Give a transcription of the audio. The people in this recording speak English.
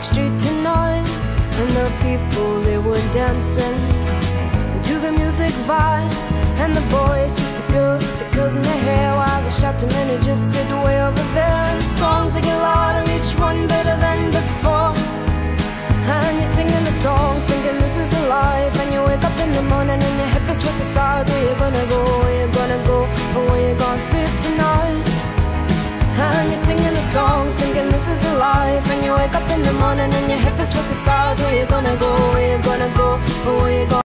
Street tonight, and the people, they were dancing to the music vibe. And the boys chased the girls with the curls in their hair, while the shouting men who just sit way over there. And the songs, they get louder, each one better than before. And you're singing the songs, thinking this is a life. And you wake up in the morning and your head feels twice the size. Where you gonna go, where you gonna go, or where you gonna sleep tonight? And you're singing the songs, thinking this is a life. And you wake up in the morning and your head feels twice the size. Where you gonna go, where you gonna go, or where you gonna